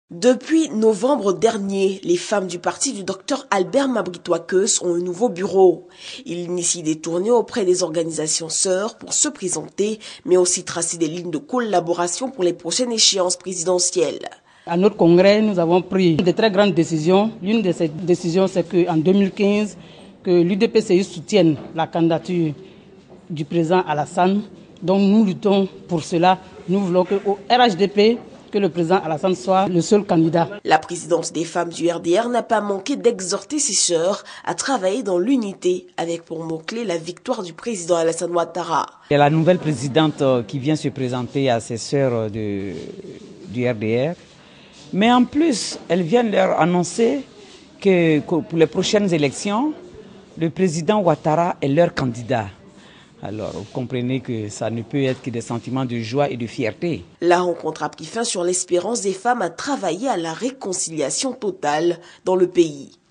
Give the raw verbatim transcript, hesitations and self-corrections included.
Depuis novembre dernier, les femmes du parti du docteur Albert Mabritois-Keus ont un nouveau bureau. Ils initient des tournées auprès des organisations sœurs pour se présenter, mais aussi tracer des lignes de collaboration pour les prochaines échéances présidentielles. À notre congrès, nous avons pris de très grandes décisions. L'une de ces décisions, c'est qu'en deux mille quinze, que l'U D P C I soutienne la candidature du président Alassane. Donc nous luttons pour cela. Nous voulons qu'au R H D P, que le président Alassane soit le seul candidat. La présidence des femmes du R D R n'a pas manqué d'exhorter ses sœurs à travailler dans l'unité, avec pour mot-clé la victoire du président Alassane Ouattara. Il y a la nouvelle présidente qui vient se présenter à ses sœurs de, du R D R. Mais en plus, elle vient leur annoncer que, que pour les prochaines élections, le président Ouattara est leur candidat. Alors, vous comprenez que ça ne peut être que des sentiments de joie et de fierté. La rencontre a pris fin sur l'espérance des femmes à travailler à la réconciliation totale dans le pays.